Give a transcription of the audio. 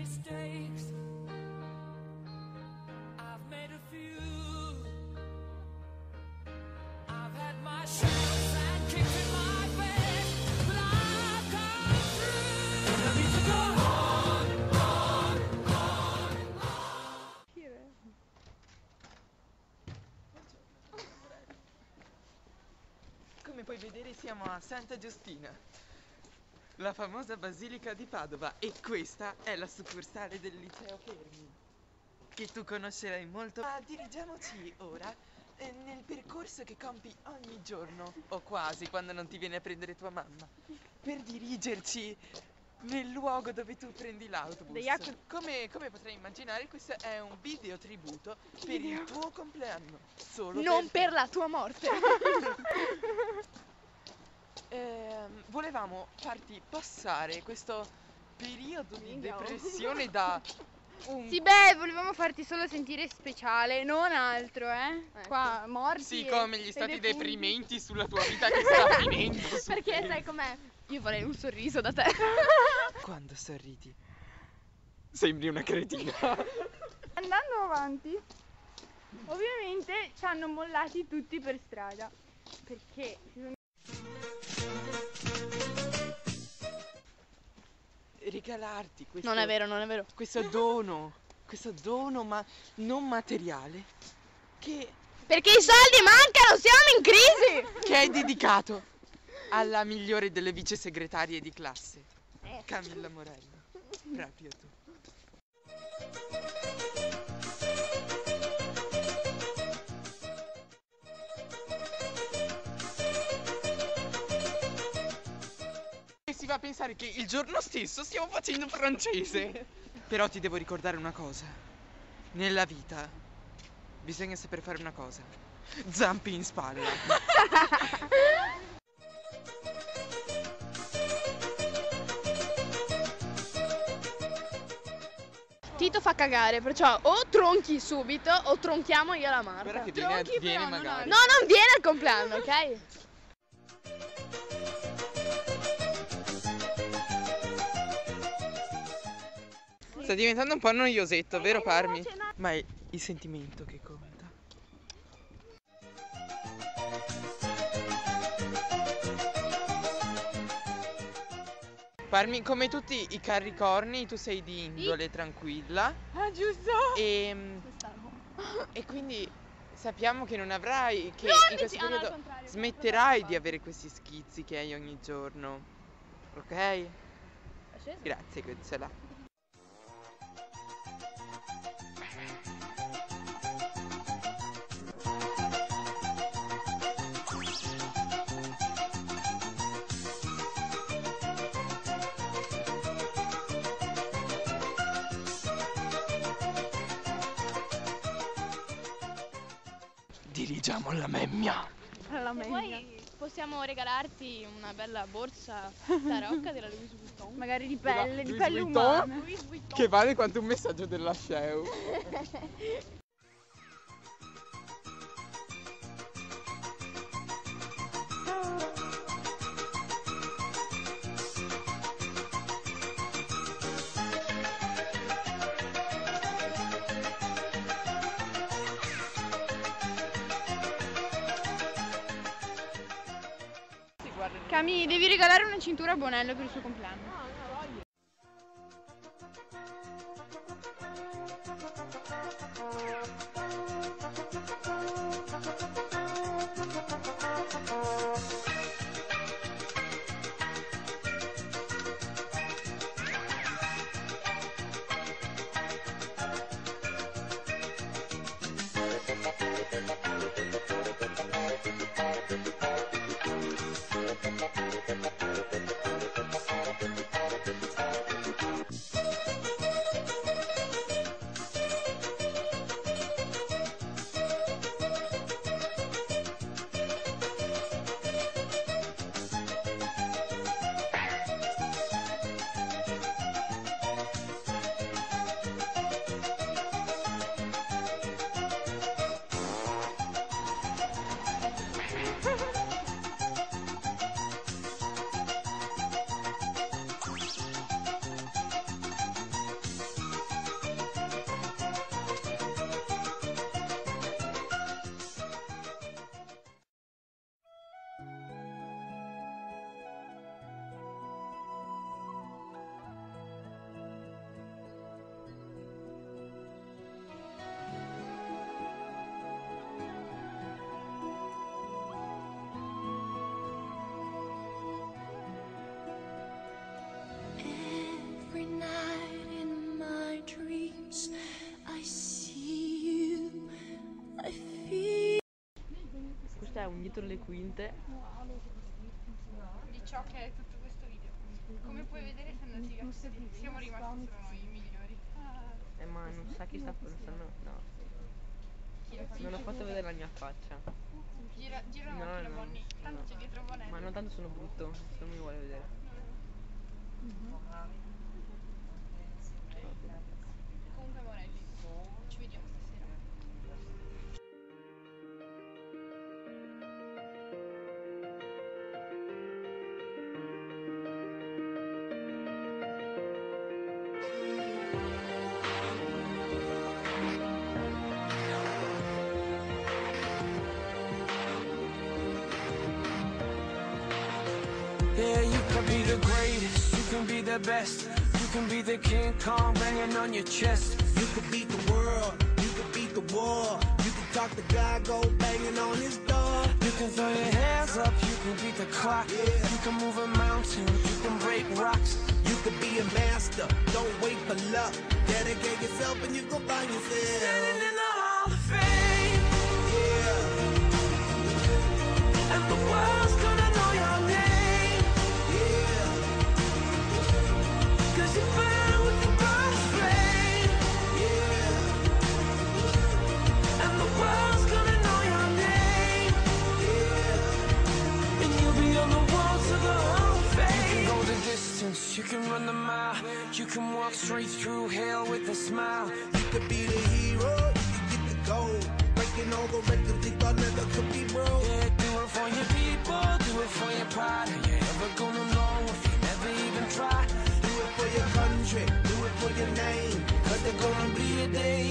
mistakes. I've made a few. I've had my shadows and kicks in my face, but I've come through. And I need to go on, on, on, on. Chi è? Come puoi vedere siamo a Santa Giustina, la famosa basilica di Padova, e questa è la succursale del liceo Fermi, che tu conoscerai molto. Ma dirigiamoci ora nel percorso che compi ogni giorno, o quasi, quando non ti viene a prendere tua mamma, per dirigerci nel luogo dove tu prendi l'autobus. Come potrai immaginare, questo è un video tributo per il tuo compleanno. Solo Non per la tua morte. Volevamo farti passare questo periodo di depressione da un... Sì, beh, volevamo farti solo sentire speciale, non altro, Ecco. Qua, morti. Sì, come gli e stati defunti. deprimenti sulla tua vita che sta finendo. Perché sai com'è? Io vorrei un sorriso da te. Quando sorridi sembri una cretina. Andando avanti, ovviamente ci hanno mollati tutti per strada. Perché? Regalarti questo... Non è vero, non è vero. questo dono ma non materiale che Perché i soldi mancano, siamo in crisi! è dedicato alla migliore delle vice segretarie di classe, Camilla Morello, proprio tu. E si va a pensare che il giorno stesso stiamo facendo francese. Però ti devo ricordare una cosa: nella vita bisogna saper fare una cosa: zampi in spalla. Tito fa cagare, perciò o tronchi subito o tronchiamo io la Marta. Guarda che Tronchi, viene però magari. No, non viene al compleanno, ok? Sta diventando un po' noiosetto, vero Parmi? Ma è il sentimento che conta. Parmi, come tutti i Capricorni, tu sei di indole tranquilla. Ah, giusto. E quindi sappiamo che non avrai, che in questo periodo smetterai di avere questi schizzi che hai ogni giorno. Ok? Grazie, Gozzela. Dirigiamo alla memmia. Poi possiamo regalarti una bella borsa tarocca della Louis Vuitton. Magari di pelle, Louis pelle Vuitton? umana. Louis Vuitton. Che vale quanto un messaggio della Sheu. Cami, devi regalare una cintura a Bonello per il suo compleanno. è un dietro le quinte di ciò che è tutto questo video. Come puoi vedere siamo rimasti solo noi i migliori. ma non sa chi sta pensando. No, non ho fatto vedere la mia faccia. Gira la No, macchina, no, Bonnie. Tanto no. c'è dietro Bonello. Ma non tanto sono brutto, se non mi vuole vedere. Comunque Morelli, ci vediamo stasera. Yeah, you can be the greatest, you can be the best. You can be the King Kong banging on your chest. You could beat the world, you could beat the war. You can talk to God, go banging on his door. You can throw your hands up, you can beat the clock. Yeah. You can move a mountain, you can break rocks. You could be a master, don't wait for luck. Dedicate yourself and you go find yourself. Standing in the Hall of Fame, Yeah, and the world's gonna know your name. yeah, 'Cause you burn with the bright flame, yeah, and the world's gonna know your name. yeah. And you'll be on the walls of the Hall of Fame. You can go the distance, you can run the mile. You can walk straight through hell with a smile. You could be the hero, you could get the gold. Breaking all the records they thought never could be broke. Yeah, do it for your people, do it for your pride. Are you ever gonna know if you never even try? Do it for your country, do it for your name. Cause there's gonna be a day